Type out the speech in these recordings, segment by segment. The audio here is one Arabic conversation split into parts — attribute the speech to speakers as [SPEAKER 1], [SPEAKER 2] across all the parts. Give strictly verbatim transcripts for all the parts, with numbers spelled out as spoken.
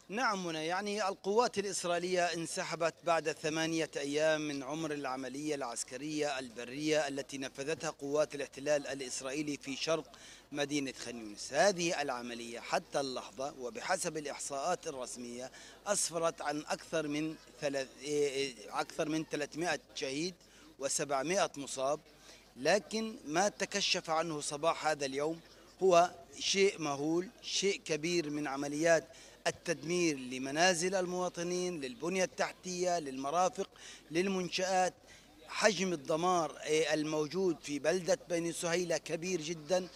[SPEAKER 1] نعم منى، يعني القوات الإسرائيلية انسحبت بعد ثمانية أيام من عمر العملية العسكرية البرية التي نفذتها قوات الاحتلال الإسرائيلي في شرق مدينة خان يونس. هذه العملية حتى اللحظة وبحسب الإحصاءات الرسمية أسفرت عن أكثر من ثلاث إيه، أكثر من ثلاثمائة شهيد وسبعمائة مصاب. لكن ما تكشف عنه صباح هذا اليوم هو شيء مهول، شيء كبير من عمليات التدمير لمنازل المواطنين، للبنية التحتية، للمرافق، للمنشآت. حجم الدمار آه، الموجود في بلدة بني سهيلة كبير جدا،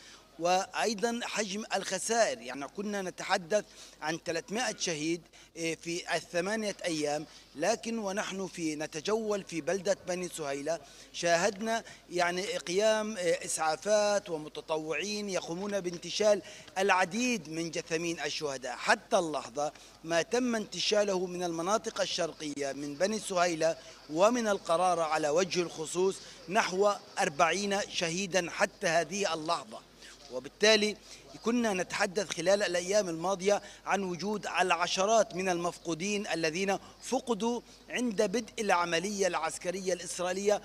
[SPEAKER 1] وأيضا حجم الخسائر. يعني كنا نتحدث عن ثلاثمائة شهيد آه، في الثمانية أيام، لكن ونحن في نتجول في بلدة بني سهيلة شاهدنا يعني قيام آه، إسعافات ومتطوعين يقومون بانتشال العديد من جثامين الشهداء. حتى اللحظة ما تم انتشاله من المناطق الشرقية من بني سهيلة ومن القرارة على وجه الخصوص نحو أربعين شهيدا حتى هذه اللحظة. وبالتالي كنا نتحدث خلال الأيام الماضية عن وجود العشرات من المفقودين الذين فقدوا عند بدء العملية العسكرية الإسرائيلية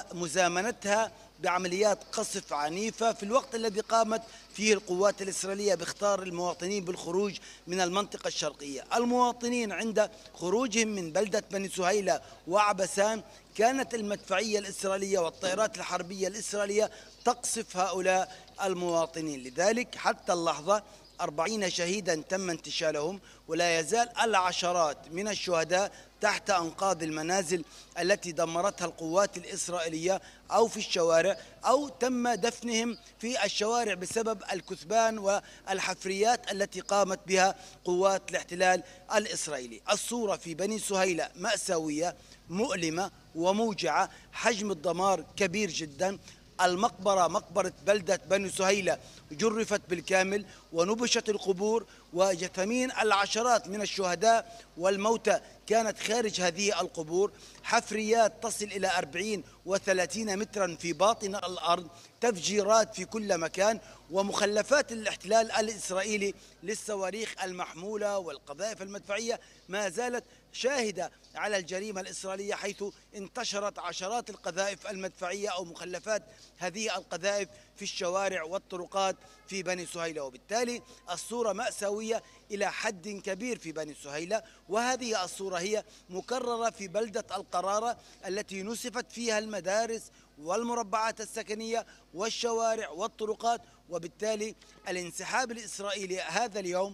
[SPEAKER 1] ومزامنتها بعمليات قصف عنيفة في الوقت الذي قامت فيه القوات الإسرائيلية باختار المواطنين بالخروج من المنطقة الشرقية. المواطنين عند خروجهم من بلدة بني سهيلة وعبسان كانت المدفعية الإسرائيلية والطائرات الحربية الإسرائيلية تقصف هؤلاء المواطنين. لذلك حتى اللحظة أربعين شهيدا تم انتشالهم، ولا يزال العشرات من الشهداء تحت أنقاض المنازل التي دمرتها القوات الإسرائيلية أو في الشوارع، أو تم دفنهم في الشوارع بسبب الكثبان والحفريات التي قامت بها قوات الاحتلال الإسرائيلي. الصورة في بني سهيلة مأساوية مؤلمة وموجعة، حجم الدمار كبير جدا. المقبرة مقبرة بلدة بني سهيلة جرفت بالكامل ونبشت القبور، وجثامين العشرات من الشهداء والموتى كانت خارج هذه القبور. حفريات تصل إلى أربعين وثلاثين مترا في باطن الأرض، تفجيرات في كل مكان، ومخلفات الاحتلال الإسرائيلي للصواريخ المحمولة والقذائف المدفعية ما زالت شاهدة على الجريمة الإسرائيلية، حيث انتشرت عشرات القذائف المدفعية أو مخلفات هذه القذائف في الشوارع والطرقات في بني سهيلة. وبالتالي الصورة مأساوية إلى حد كبير في بني سهيلة، وهذه الصورة هي مكررة في بلدة القرارة التي نسفت فيها المدارس والمربعات السكنية والشوارع والطرقات. وبالتالي الانسحاب الإسرائيلي هذا اليوم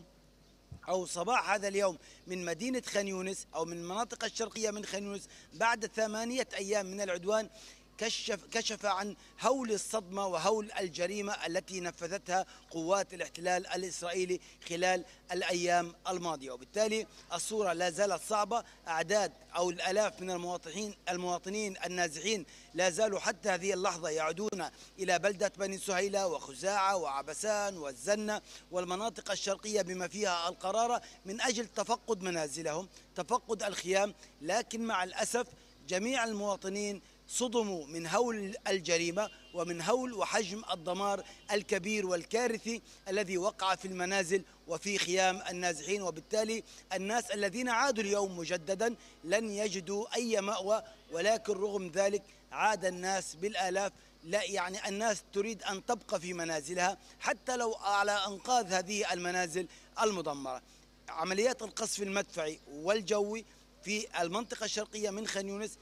[SPEAKER 1] أو صباح هذا اليوم من مدينة خان يونس أو من المناطق الشرقية من خان يونس بعد ثمانية أيام من العدوان كشف, كشف عن هول الصدمة وهول الجريمة التي نفذتها قوات الاحتلال الإسرائيلي خلال الأيام الماضية. وبالتالي الصورة لا زالت صعبة. أعداد أو الآلاف من المواطنين المواطنين النازحين لا زالوا حتى هذه اللحظة يعودون إلى بلدة بني سهيلة وخزاعة وعبسان والزنة والمناطق الشرقية بما فيها القرارة من أجل تفقد منازلهم، تفقد الخيام. لكن مع الأسف جميع المواطنين صدموا من هول الجريمة ومن هول وحجم الدمار الكبير والكارثي الذي وقع في المنازل وفي خيام النازحين. وبالتالي الناس الذين عادوا اليوم مجددا لن يجدوا أي مأوى، ولكن رغم ذلك عاد الناس بالآلاف. لا يعني الناس تريد أن تبقى في منازلها حتى لو على أنقاض هذه المنازل المدمرة. عمليات القصف المدفعي والجوي في المنطقة الشرقية من خان يونس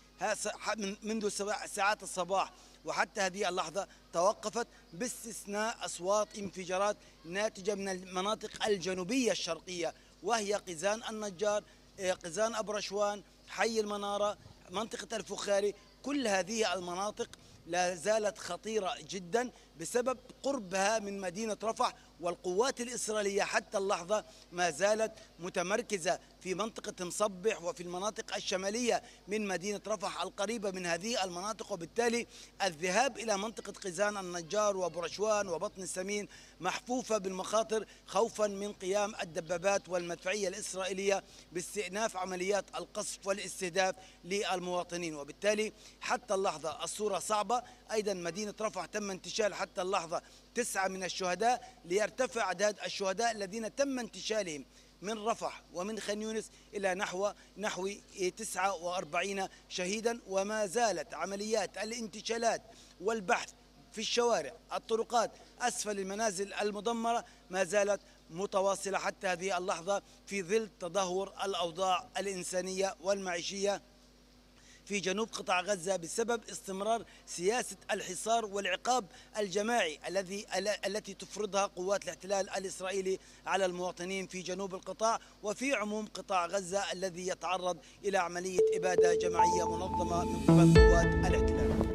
[SPEAKER 1] منذ ساعات الصباح وحتى هذه اللحظة توقفت، باستثناء أصوات انفجارات ناتجة من المناطق الجنوبية الشرقية، وهي قزان النجار، قزان أبرشوان، حي المنارة، منطقة الفخاري. كل هذه المناطق لا زالت خطيرة جدا بسبب قربها من مدينة رفح، والقوات الإسرائيلية حتى اللحظة ما زالت متمركزة في منطقة مصبح وفي المناطق الشمالية من مدينة رفح القريبة من هذه المناطق. وبالتالي الذهاب إلى منطقة قزان النجار وبرشوان وبطن السمين محفوفة بالمخاطر خوفا من قيام الدبابات والمدفعية الإسرائيلية باستئناف عمليات القصف والاستهداف للمواطنين. وبالتالي حتى اللحظة الصورة صعبة. أيضا مدينة رفح تم انتشال حتى اللحظة تسعة من الشهداء، ليرتفع أعداد الشهداء الذين تم انتشالهم من رفح ومن خان يونس إلى نحو نحو تسعة وأربعين شهيدا. وما زالت عمليات الانتشالات والبحث في الشوارع، الطرقات، أسفل المنازل المدمرة ما زالت متواصلة حتى هذه اللحظة في ظل تدهور الأوضاع الإنسانية والمعيشية في جنوب قطاع غزة بسبب استمرار سياسة الحصار والعقاب الجماعي الذي التي تفرضها قوات الاحتلال الإسرائيلي على المواطنين في جنوب القطاع وفي عموم قطاع غزة الذي يتعرض إلى عملية إبادة جماعية منظمة من قبل قوات الاحتلال.